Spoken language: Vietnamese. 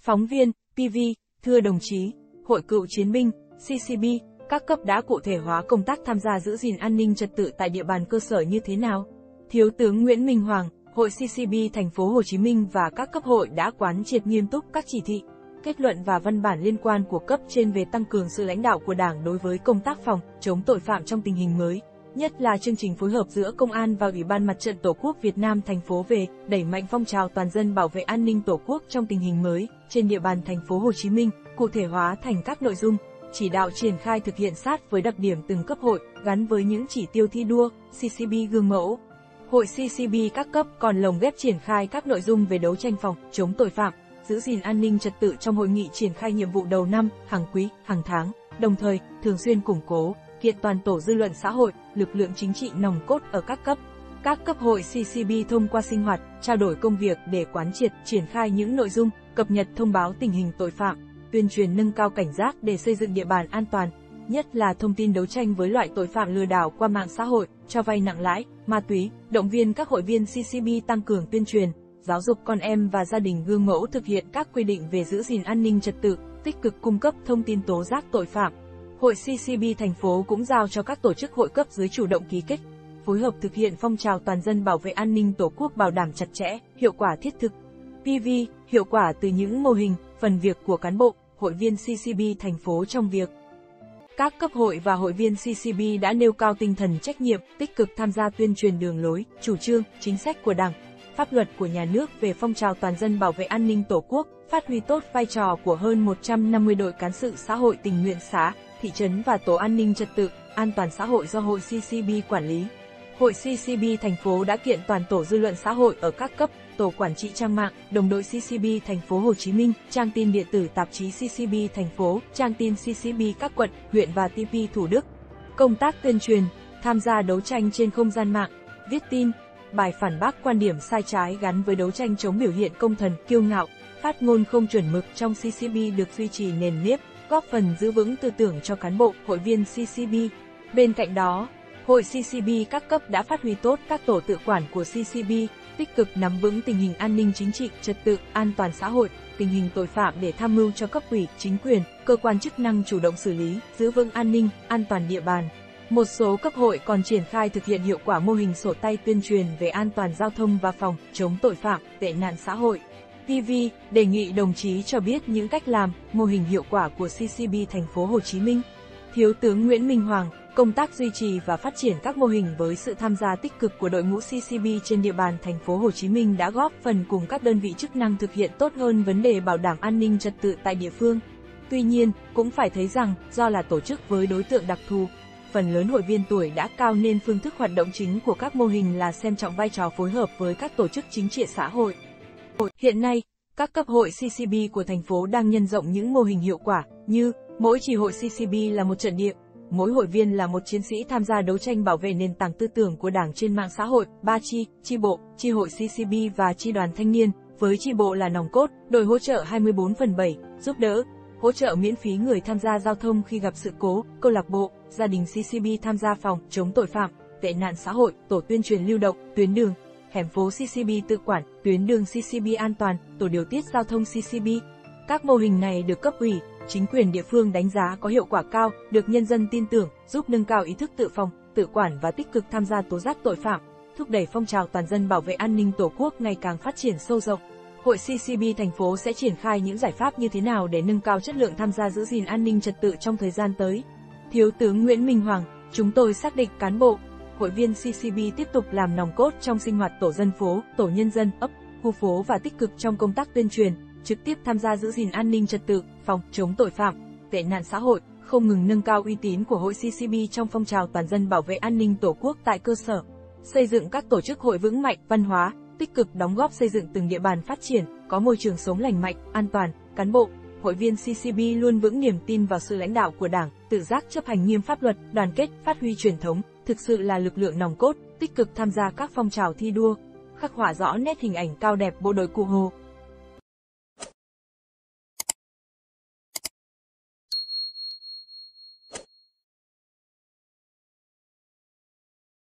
Phóng viên, PV, thưa đồng chí, Hội Cựu Chiến binh, CCB, các cấp đã cụ thể hóa công tác tham gia giữ gìn an ninh trật tự tại địa bàn cơ sở như thế nào? Thiếu tướng Nguyễn Minh Hoàng, Hội CCB thành phố Hồ Chí Minh và các cấp hội đã quán triệt nghiêm túc các chỉ thị, kết luận và văn bản liên quan của cấp trên về tăng cường sự lãnh đạo của Đảng đối với công tác phòng chống tội phạm trong tình hình mới, nhất là chương trình phối hợp giữa Công an và Ủy ban Mặt trận Tổ quốc Việt Nam thành phố về đẩy mạnh phong trào toàn dân bảo vệ an ninh Tổ quốc trong tình hình mới trên địa bàn thành phố Hồ Chí Minh, cụ thể hóa thành các nội dung, chỉ đạo triển khai thực hiện sát với đặc điểm từng cấp hội, gắn với những chỉ tiêu thi đua, CCB gương mẫu. Hội CCB các cấp còn lồng ghép triển khai các nội dung về đấu tranh phòng chống tội phạm, giữ gìn an ninh trật tự trong hội nghị triển khai nhiệm vụ đầu năm, hàng quý, hàng tháng, đồng thời thường xuyên củng cố, kiện toàn tổ dư luận xã hội, lực lượng chính trị nòng cốt ở các cấp. Các cấp hội CCB thông qua sinh hoạt, trao đổi công việc để quán triệt, triển khai những nội dung, cập nhật thông báo tình hình tội phạm, tuyên truyền nâng cao cảnh giác để xây dựng địa bàn an toàn, nhất là thông tin đấu tranh với loại tội phạm lừa đảo qua mạng xã hội, cho vay nặng lãi, ma túy, động viên các hội viên CCB tăng cường tuyên truyền, giáo dục con em và gia đình gương mẫu thực hiện các quy định về giữ gìn an ninh trật tự, tích cực cung cấp thông tin tố giác tội phạm. Hội CCB thành phố cũng giao cho các tổ chức hội cấp dưới chủ động ký kết, phối hợp thực hiện phong trào toàn dân bảo vệ an ninh Tổ quốc bảo đảm chặt chẽ, hiệu quả thiết thực. PV, hiệu quả từ những mô hình, phần việc của cán bộ, hội viên CCB thành phố trong việc. Các cấp hội và hội viên CCB đã nêu cao tinh thần trách nhiệm, tích cực tham gia tuyên truyền đường lối, chủ trương, chính sách của Đảng, pháp luật của nhà nước về phong trào toàn dân bảo vệ an ninh Tổ quốc, phát huy tốt vai trò của hơn 150 đội cán sự xã hội tình nguyện xã, thị trấn và tổ an ninh trật tự, an toàn xã hội do hội CCB quản lý. Hội CCB thành phố đã kiện toàn tổ dư luận xã hội ở các cấp, tổ quản trị trang mạng, đồng đội CCB thành phố Hồ Chí Minh, trang tin điện tử tạp chí CCB thành phố, trang tin CCB các quận, huyện và TP Thủ Đức. Công tác tuyên truyền, tham gia đấu tranh trên không gian mạng, viết tin, bài phản bác quan điểm sai trái gắn với đấu tranh chống biểu hiện công thần, kiêu ngạo, phát ngôn không chuẩn mực trong CCB được duy trì nền nếp, góp phần giữ vững tư tưởng cho cán bộ, hội viên CCB. Bên cạnh đó, Hội CCB các cấp đã phát huy tốt các tổ tự quản của CCB, tích cực nắm vững tình hình an ninh chính trị, trật tự, an toàn xã hội, tình hình tội phạm để tham mưu cho cấp ủy, chính quyền, cơ quan chức năng chủ động xử lý, giữ vững an ninh, an toàn địa bàn. Một số cấp hội còn triển khai thực hiện hiệu quả mô hình sổ tay tuyên truyền về an toàn giao thông và phòng chống tội phạm, tệ nạn xã hội. PV đề nghị đồng chí cho biết những cách làm, mô hình hiệu quả của CCB thành phố Hồ Chí Minh. Thiếu tướng Nguyễn Minh Hoàng, công tác duy trì và phát triển các mô hình với sự tham gia tích cực của đội ngũ CCB trên địa bàn thành phố Hồ Chí Minh đã góp phần cùng các đơn vị chức năng thực hiện tốt hơn vấn đề bảo đảm an ninh trật tự tại địa phương. Tuy nhiên, cũng phải thấy rằng, do là tổ chức với đối tượng đặc thù, phần lớn hội viên tuổi đã cao nên phương thức hoạt động chính của các mô hình là xem trọng vai trò phối hợp với các tổ chức chính trị xã hội. Hiện nay, các cấp hội CCB của thành phố đang nhân rộng những mô hình hiệu quả như mỗi chi hội CCB là một trận địa, mỗi hội viên là một chiến sĩ tham gia đấu tranh bảo vệ nền tảng tư tưởng của Đảng trên mạng xã hội, 3 chi bộ, chi hội CCB và chi đoàn thanh niên, với chi bộ là nòng cốt, đội hỗ trợ 24/7, giúp đỡ, hỗ trợ miễn phí người tham gia giao thông khi gặp sự cố, câu lạc bộ, gia đình CCB tham gia phòng chống tội phạm, tệ nạn xã hội, tổ tuyên truyền lưu động, tuyến đường, hẻm phố CCB tự quản, tuyến đường CCB an toàn, tổ điều tiết giao thông CCB. Các mô hình này được cấp ủy, chính quyền địa phương đánh giá có hiệu quả cao, được nhân dân tin tưởng, giúp nâng cao ý thức tự phòng, tự quản và tích cực tham gia tố giác tội phạm, thúc đẩy phong trào toàn dân bảo vệ an ninh Tổ quốc ngày càng phát triển sâu rộng. Hội CCB thành phố sẽ triển khai những giải pháp như thế nào để nâng cao chất lượng tham gia giữ gìn an ninh trật tự trong thời gian tới? Thiếu tướng Nguyễn Minh Hoàng, chúng tôi xác định cán bộ, hội viên CCB tiếp tục làm nòng cốt trong sinh hoạt tổ dân phố, tổ nhân dân, ấp, khu phố và tích cực trong công tác tuyên truyền, trực tiếp tham gia giữ gìn an ninh trật tự, phòng chống tội phạm, tệ nạn xã hội, không ngừng nâng cao uy tín của hội CCB trong phong trào toàn dân bảo vệ an ninh Tổ quốc tại cơ sở, xây dựng các tổ chức hội vững mạnh, văn hóa, tích cực đóng góp xây dựng từng địa bàn phát triển, có môi trường sống lành mạnh, an toàn, cán bộ, hội viên CCB luôn vững niềm tin vào sự lãnh đạo của Đảng, tự giác chấp hành nghiêm pháp luật, đoàn kết, phát huy truyền thống, thực sự là lực lượng nòng cốt, tích cực tham gia các phong trào thi đua, khắc họa rõ nét hình ảnh cao đẹp bộ đội Cụ Hồ.